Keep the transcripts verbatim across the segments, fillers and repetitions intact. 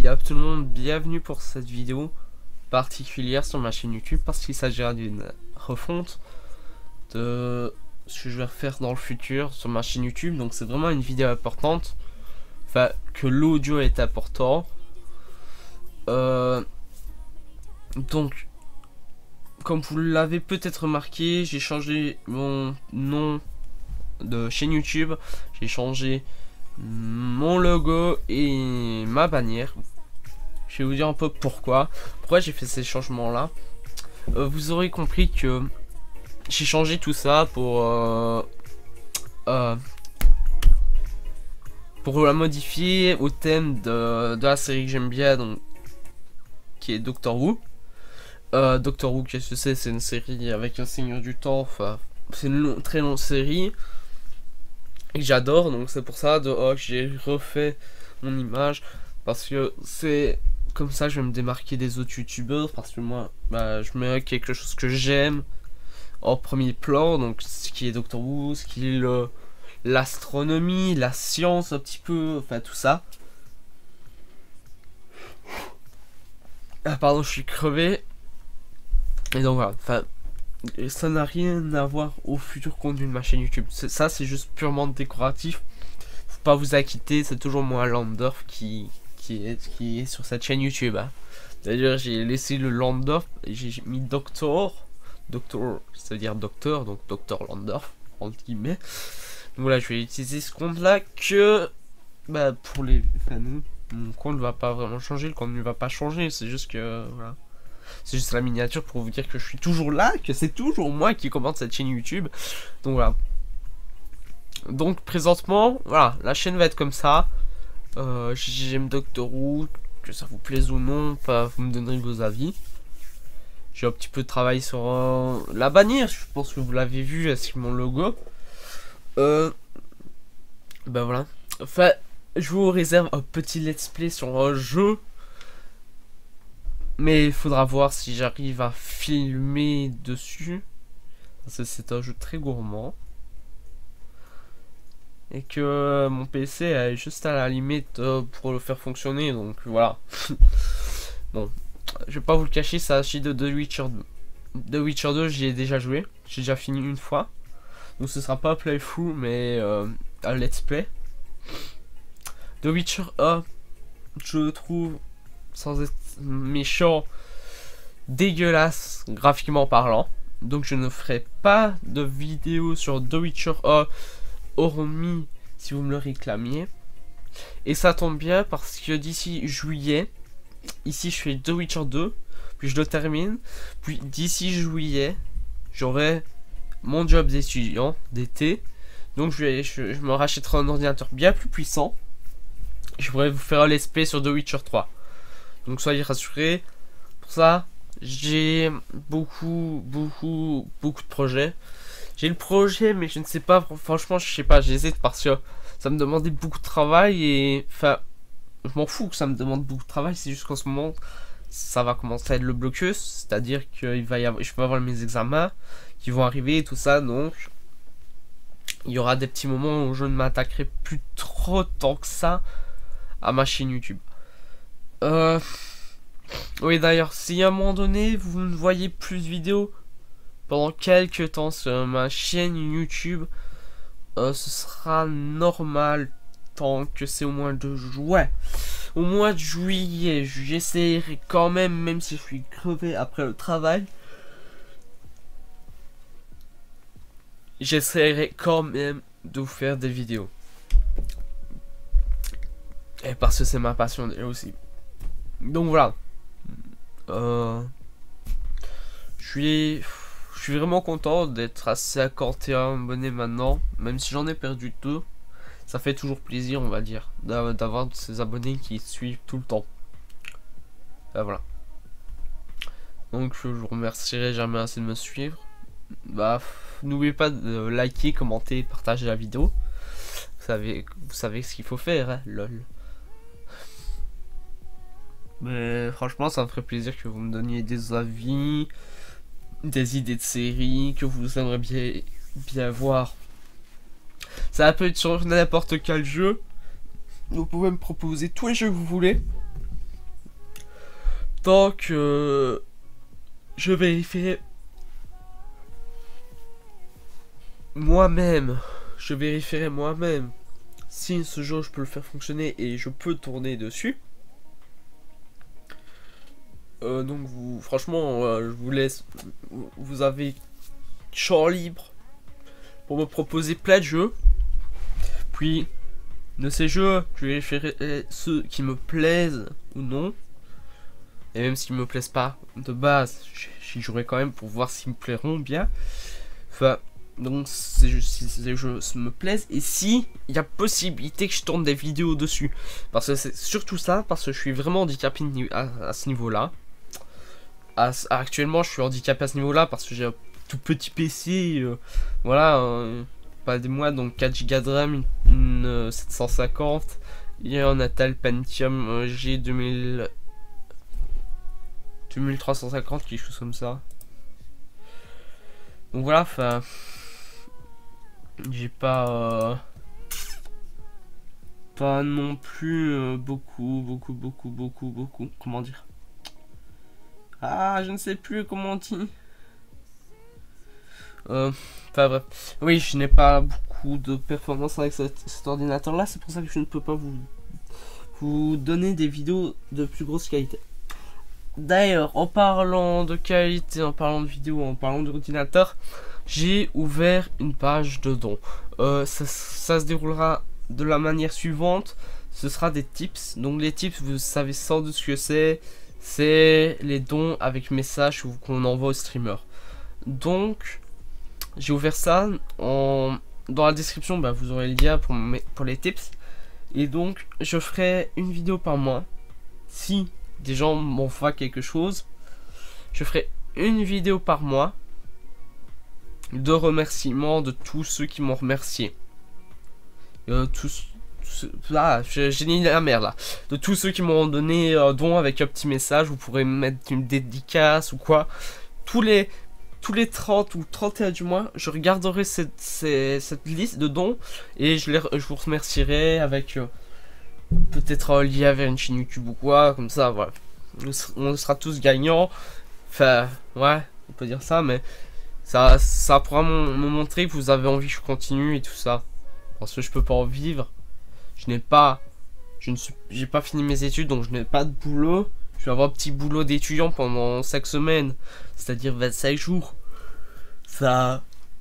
Y'a tout le monde, bienvenue pour cette vidéo particulière sur ma chaîne YouTube parce qu'il s'agira d'une refonte de ce que je vais refaire dans le futur sur ma chaîne YouTube. Donc c'est vraiment une vidéo importante, enfin que l'audio est important. Euh, donc comme vous l'avez peut-être remarqué, j'ai changé mon nom de chaîne YouTube, j'ai changé mon logo et ma bannière. Je vais vous dire un peu pourquoi pourquoi j'ai fait ces changements là. Euh, vous aurez compris que j'ai changé tout ça pour euh, euh, pour la modifier au thème de, de la série que j'aime bien, donc qui est Doctor Who. euh, Doctor Who, qu'est-ce que c'est? C'est une série avec un Seigneur du Temps. Enfin, c'est une long, très longue série et j'adore, donc c'est pour ça de oh, que j'ai refait mon image, parce que c'est comme ça je vais me démarquer des autres youtubeurs, parce que moi bah, je mets quelque chose que j'aime en premier plan, donc ce qui est Doctor Who, ce qui est le l'astronomie, la science un petit peu, enfin tout ça. Ah pardon, je suis crevé. Et donc voilà, enfin ça n'a rien à voir au futur contenu de ma chaîne YouTube. Ça c'est juste purement décoratif. Faut pas vous inquiéter, c'est toujours moi Landorf qui, qui, est, qui est sur cette chaîne YouTube. Hein. D'ailleurs j'ai laissé le Landorf et j'ai mis Doctor. Doctor, ça veut dire docteur, donc Docteur Landorf, entre guillemets. Donc voilà, je vais utiliser ce compte là que bah, pour les. Enfin, non, mon compte va pas vraiment changer, le contenu va pas changer, c'est juste que. Voilà. C'est juste la miniature pour vous dire que je suis toujours là, que c'est toujours moi qui commande cette chaîne YouTube. Donc voilà. Donc présentement, voilà, la chaîne va être comme ça. Euh, J'aime Doctor Who, que ça vous plaise ou non, pas, vous me donnerez vos avis. J'ai un petit peu de travail sur euh, la bannière, je pense que vous l'avez vu, avec mon logo. Euh, ben voilà. Enfin, je vous réserve un petit let's play sur un jeu. Mais il faudra voir si j'arrive à filmer dessus. Parce que c'est un jeu très gourmand. Et que mon P C est juste à la limite euh, pour le faire fonctionner. Donc voilà. Bon, je vais pas vous le cacher, ça agit de The Witcher deux. The Witcher deux, j'y ai déjà joué. J'ai déjà fini une fois. Donc ce sera pas un playthrough, mais euh, un let's play. The Witcher un, je le trouve, sans être méchant, dégueulasse graphiquement parlant. Donc je ne ferai pas de vidéo sur The Witcher un, hormis si vous me le réclamiez. Et ça tombe bien parce que d'ici juillet, ici je fais The Witcher deux, puis je le termine. Puis d'ici juillet, j'aurai mon job d'étudiant d'été. Donc je, vais, je, je me rachèterai un ordinateur bien plus puissant. Je pourrais vous faire un let's play sur The Witcher trois. Donc soyez rassurés. Pour ça, j'ai beaucoup, beaucoup, beaucoup de projets. J'ai le projet, mais je ne sais pas, franchement, je sais pas, j'hésite parce que ça me demandait beaucoup de travail et, enfin, je m'en fous que ça me demande beaucoup de travail, c'est juste qu'en ce moment, ça va commencer à être le blocus, c'est-à-dire que il va y avoir, je vais avoir mes examens qui vont arriver et tout ça, donc il y aura des petits moments où je ne m'attaquerai plus trop tant que ça à ma chaîne YouTube. Euh... Oui, d'ailleurs, si à un moment donné vous ne voyez plus de vidéos pendant quelques temps sur ma chaîne YouTube, euh, ce sera normal tant que c'est au mois de juin. Au mois de juillet, j'essaierai quand même, même si je suis crevé après le travail, j'essaierai quand même de vous faire des vidéos. Et parce que c'est ma passion aussi. Donc voilà. Euh, je suis, je suis vraiment content d'être à cinquante et un abonnés maintenant, même si j'en ai perdu deux. Ça fait toujours plaisir, on va dire, d'avoir ces abonnés qui suivent tout le temps. Et voilà. Donc je vous remercierai jamais assez de me suivre. Bah, n'oubliez pas de liker, commenter, partager la vidéo. Vous savez, vous savez ce qu'il faut faire, hein, lol. Mais franchement, ça me ferait plaisir que vous me donniez des avis, des idées de séries que vous aimeriez bien, bien voir. Ça peut être sur n'importe quel jeu. Vous pouvez me proposer tous les jeux que vous voulez. Donc, euh, je vérifierai moi-même. Je vérifierai moi-même si ce jeu je peux le faire fonctionner et je peux tourner dessus. Euh, donc, vous, franchement, euh, je vous laisse. Vous avez champ libre pour me proposer plein de jeux. Puis, de ces jeux, je vérifierai ceux qui me plaisent ou non. Et même s'ils me plaisent pas de base, j'y jouerai quand même pour voir s'ils me plairont bien. Enfin, donc ces jeux, si ces jeux me plaisent et si il y a possibilité que je tourne des vidéos dessus. Parce que c'est surtout ça, parce que je suis vraiment handicapé à, à ce niveau-là. Actuellement, je suis handicapé à ce niveau-là parce que j'ai un tout petit P C. Euh, voilà, euh, pas des mois, donc quatre giga de RAM, une, une euh, sept cent cinquante. Et un Intel Pentium euh, G deux mille. deux mille trois cent cinquante, quelque chose comme ça. Donc voilà, enfin, j'ai pas euh, pas non plus euh, beaucoup, beaucoup, beaucoup, beaucoup, beaucoup. Comment dire? Ah, je ne sais plus comment on dit. Euh, enfin bref. Oui, je n'ai pas beaucoup de performance avec cet, cet ordinateur-là. C'est pour ça que je ne peux pas vous vous donner des vidéos de plus grosse qualité. D'ailleurs, en parlant de qualité, en parlant de vidéo, en parlant d'ordinateur, j'ai ouvert une page de dons. Euh, ça, ça se déroulera de la manière suivante. Ce sera des tips. Donc les tips, vous savez sans doute ce que c'est. C'est les dons avec message qu'on envoie aux streamers. Donc, j'ai ouvert ça. En... Dans la description, bah, vous aurez le lien pour, mes... pour les tips. Et donc, je ferai une vidéo par mois. Si des gens m'envoient quelque chose, je ferai une vidéo par mois de remerciements de tous ceux qui m'ont remercié. Euh, tous, tous, ah, j'ai dit la merde là. De tous ceux qui m'ont donné un don avec un petit message, vous pourrez mettre une dédicace ou quoi. Tous les, tous les trente ou trente et un du mois, je regarderai cette, cette, cette liste de dons et je, les, je vous remercierai avec... Euh, peut-être un lien vers une chaîne YouTube ou quoi, comme ça, voilà. On sera tous gagnants. Enfin, ouais, on peut dire ça, mais ça, ça pourra me montrer que vous avez envie que je continue et tout ça. Parce que je peux pas en vivre. Je n'ai pas, je ne suis, j'ai pas fini mes études, donc je n'ai pas de boulot. Je vais avoir un petit boulot d'étudiant pendant cinq semaines, c'est-à-dire vingt-cinq jours. Ça,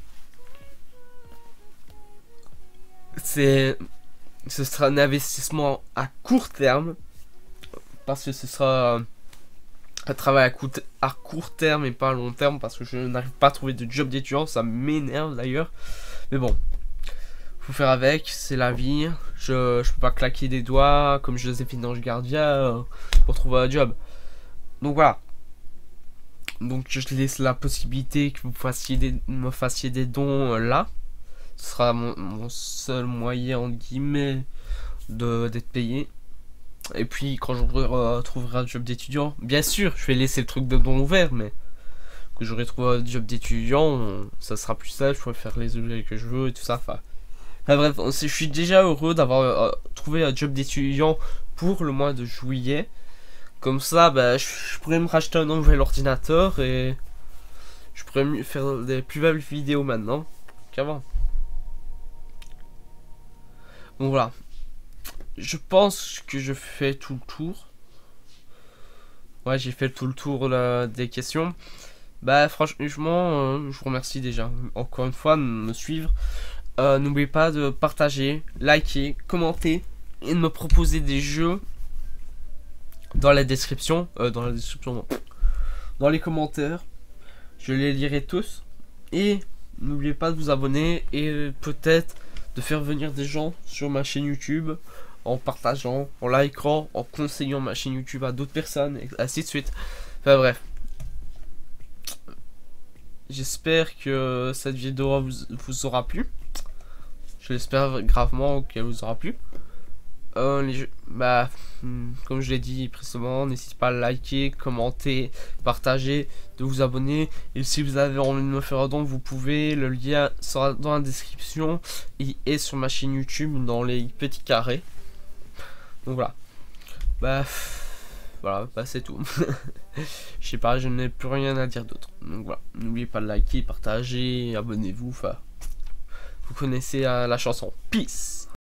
c'est ce sera un investissement à court terme parce que ce sera un travail à, court, à court terme et pas à long terme parce que je n'arrive pas à trouver de job d'étudiant, ça m'énerve d'ailleurs, mais bon, faut faire avec, c'est la vie. Je, je peux pas claquer des doigts comme Joséphine Ange Gardien euh, pour trouver un job. Donc voilà, donc je laisse la possibilité que vous fassiez des, me fassiez des dons euh, là. Ce sera mon, mon seul moyen entre guillemets de d'être payé. Et puis quand je retrouverai un job d'étudiant, bien sûr je vais laisser le truc de don ouvert, mais que j'aurai trouvé un job d'étudiant, ça sera plus simple, je pourrai faire les objets que je veux et tout ça. Enfin, enfin bref, je suis déjà heureux d'avoir euh, trouvé un job d'étudiant pour le mois de juillet. Comme ça, bah, je, je pourrais me racheter un nouvel ordinateur et je pourrais mieux faire des plus belles vidéos maintenant qu'avant. Donc voilà, je pense que je fais tout le tour. Ouais, j'ai fait tout le tour là, des questions. Bah franchement, euh, je vous remercie déjà encore une fois de me suivre. Euh, N'oubliez pas de partager, liker, commenter et de me proposer des jeux dans la description. Euh, dans la description, non. Dans les commentaires. Je les lirai tous. Et n'oubliez pas de vous abonner et peut-être de faire venir des gens sur ma chaîne YouTube en partageant, en likant, en conseillant ma chaîne YouTube à d'autres personnes, et ainsi de suite. Enfin bref. J'espère que cette vidéo vous, vous aura plu. Je l'espère gravement qu'elle vous aura plu. Euh, les jeux, bah, comme je l'ai dit précédemment, n'hésitez pas à liker, commenter, partager, de vous abonner. Et si vous avez envie de me faire un don, vous pouvez. Le lien sera dans la description et sur ma chaîne YouTube dans les petits carrés. Donc voilà. Bah, voilà. voilà, bah c'est tout. Je sais pas, je n'ai plus rien à dire d'autre. Donc voilà, n'oubliez pas de liker, partager, abonnez-vous, enfin, vous connaissez euh, la chanson. Peace.